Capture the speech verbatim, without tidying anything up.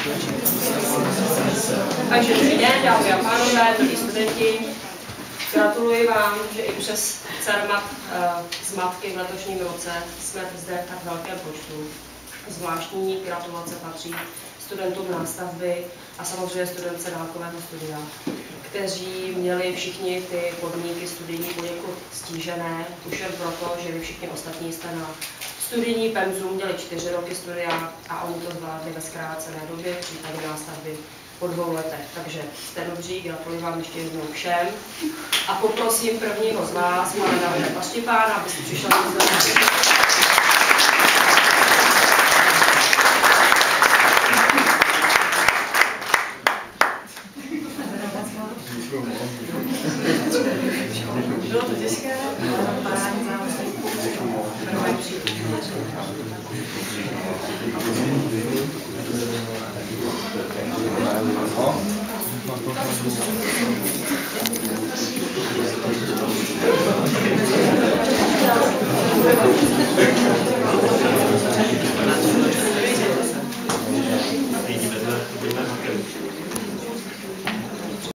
Takže dobrý den, dámy a pánové, milí studenti. Gratuluji vám, že i přes Cermat zmatky v letošním roce jsme zde tak velkém počtu. Zvláštní gratulace patří studentům nástavby a samozřejmě studentce dálkového studia, kteří měli všichni ty podmínky studijní poněkud stížené, už jen proto, že vy všichni ostatní jste na studijní penzum měli čtyři roky studia a oni to zvládli ve zkrácené době, v případě nástavby po dvou letech. Takže jste dobří, gratuluji vám ještě jednou všem. A poprosím prvního z vás, pana Davida Paštěpána, abyste přišel do zde. Bylo to těžké, ale parádní záležitost.